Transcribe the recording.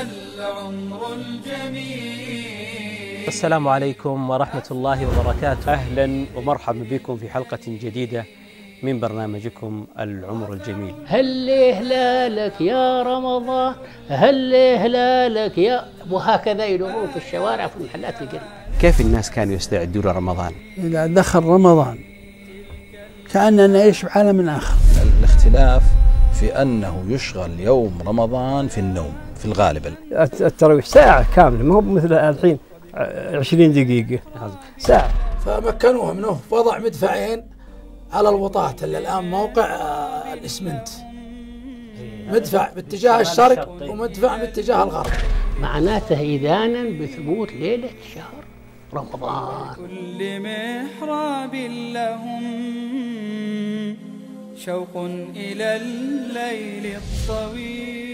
العمر الجميل. السلام عليكم ورحمة الله وبركاته. أهلا ومرحبا بكم في حلقة جديدة من برنامجكم العمر الجميل. هل هلالك يا رمضان، هل هلالك يا، وهكذا يدورون في الشوارع في المحلات في القرية. كيف الناس كانوا يستعدون لرمضان؟ إذا دخل رمضان كأننا نعيش بعالم آخر. الاختلاف في أنه يشغل يوم رمضان في النوم في الغالب. التراويح ساعة كاملة، ما هو مثل الحين 20 دقيقة، ساعة. فمكنوه منه وضع مدفعين على الوطاة اللي الآن موقع الإسمنت، مدفع باتجاه الشرق ومدفع باتجاه الغرب، معناته إذانا بثبوت ليلة شهر رمضان. كل محراب لهم شوق إلى الليل الطويل.